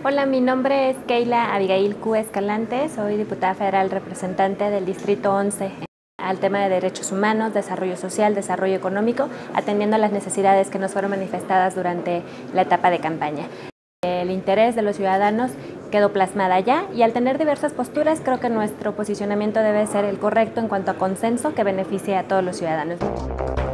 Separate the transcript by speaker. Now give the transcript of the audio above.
Speaker 1: Hola, mi nombre es Keila Abigail Q. Escalante, soy diputada federal representante del Distrito 11 al tema de derechos humanos, desarrollo social, desarrollo económico, atendiendo a las necesidades que nos fueron manifestadas durante la etapa de campaña. El interés de los ciudadanos quedó plasmada ya y al tener diversas posturas creo que nuestro posicionamiento debe ser el correcto en cuanto a consenso que beneficie a todos los ciudadanos.